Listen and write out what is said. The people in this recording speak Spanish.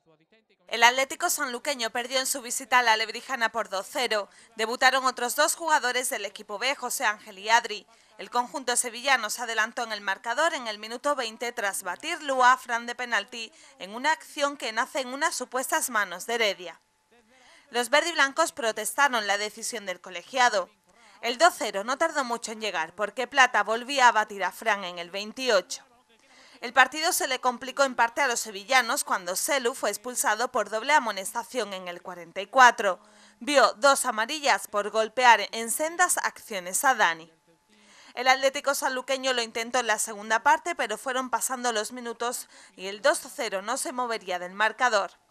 El Atlético sanluqueño perdió en su visita a la Lebrijana por 2-0. Debutaron otros dos jugadores del equipo B, José Ángel y Adri. El conjunto sevillano se adelantó en el marcador en el minuto 20 tras batir Lua a Fran de penalti en una acción que nace en unas supuestas manos de Heredia. Los verdiblancos protestaron la decisión del colegiado. El 2-0 no tardó mucho en llegar porque Plata volvía a batir a Fran en el 28. El partido se le complicó en parte a los sevillanos cuando Selu fue expulsado por doble amonestación en el 44. Vio 2 amarillas por golpear en sendas acciones a Dani. El Atlético sanluqueño lo intentó en la segunda parte, pero fueron pasando los minutos y el 2-0 no se movería del marcador.